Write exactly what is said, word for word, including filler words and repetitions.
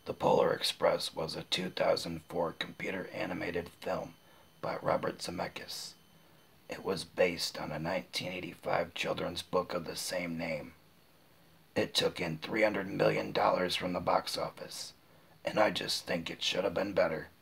The Polar Express was a two thousand four computer-animated film by Robert Zemeckis. It was based on a nineteen eighty-five children's book of the same name. It took in three hundred million dollars from the box office, and I just think it should have been better.